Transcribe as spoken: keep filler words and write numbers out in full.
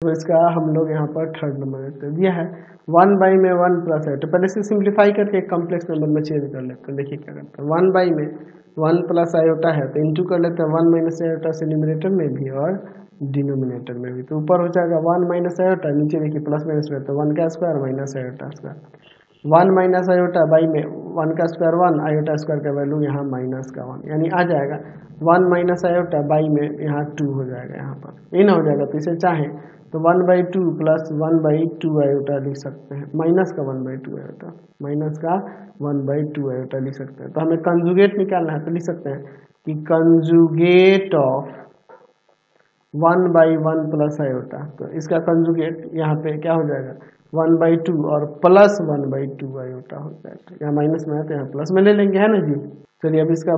तो इसका हम लोग यहाँ पर थर्ड नंबर देते दिया है वन बाई में वन प्लस आयोटा। पहले से सिंप्लीफाई करके एक कम्प्लेक्स नंबर में चेंज कर लेते हैं। देखिए क्या करते हैं, वन बाई में वन प्लस आयोटा है तो इंटू कर लेते हैं वन माइनस आयोटा से न्यूमरेटर में भी और डिनोमिनेटर में भी। तो ऊपर हो जाएगा वन माइनस आयोटा, नीचे देखिए प्लस माइनस में तो वन का square minus iota square, one minus iota by में वन का स्क्वायर वन, आयोटा स्क्वायर का वैल्यू यहाँ माइनस का वन, यानी आ जाएगा वन माइनस आयोटा बाई में यहाँ टू हो जाएगा, यहाँ पर इन हो जाएगा। तो इसे चाहें तो one by two plus one by two iota लिख सकते हैं, माइनस का one by two iota, minus का वन बाई टू आयोटा लिख सकते हैं। तो हमें कंजुगेट निकालना है तो लिख सकते हैं कि conjugate of one by one plus iota. तो इसका कंजुगेट यहाँ पे क्या हो जाएगा, वन बाई टू और plus one by two iota हो जाएगा। यहाँ माइनस में है तो यहाँ प्लस में ले लेंगे, है ना जी। चलिए अब इसका